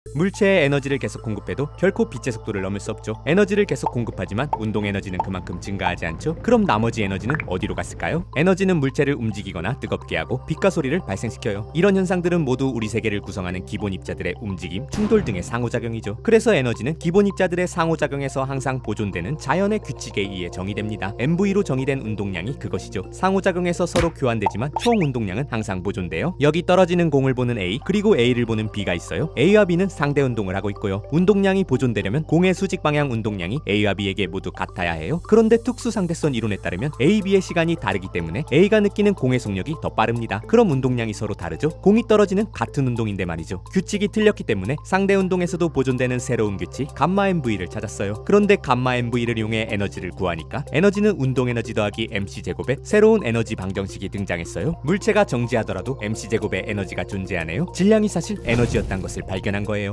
물체에 에너지를 계속 공급해도 결코 빛의 속도를 넘을 수 없죠. 에너지를 계속 공급하지만 운동 에너지는 그만큼 증가하지 않죠. 그럼 나머지 에너지는 어디로 갔을까요? 에너지는 물체를 움직이거나 뜨겁게 하고 빛과 소리를 발생시켜요. 이런 현상들은 모두 우리 세계를 구성하는 기본 입자들의 움직임, 충돌 등의 상호작용이죠. 그래서 에너지는 기본 입자들의 상호작용에서 항상 보존되는 자연의 규칙에 의해 정의됩니다. MV로 정의된 운동량이 그것이죠. 상호작용에서 서로 교환되지만 총 운동량은 항상 보존돼요. 여기 떨어지는 공을 보는 A 그리고 A를 보는 B가 있어요. A와 B는 상대 운동을 하고 있고요. 운동량이 보존되려면 공의 수직 방향 운동량이 A와 B에게 모두 같아야 해요. 그런데 특수 상대성 이론에 따르면 A, B의 시간이 다르기 때문에 A가 느끼는 공의 속력이 더 빠릅니다. 그럼 운동량이 서로 다르죠. 공이 떨어지는 같은 운동인데 말이죠. 규칙이 틀렸기 때문에 상대 운동에서도 보존되는 새로운 규칙 감마 MV를 찾았어요. 그런데 감마 MV를 이용해 에너지를 구하니까 에너지는 운동 에너지 더하기 mc제곱의 새로운 에너지 방정식이 등장했어요. 물체가 정지하더라도 mc제곱의 에너지가 존재하네요. 질량이 사실 에너지였단 것을 발견한 거예요.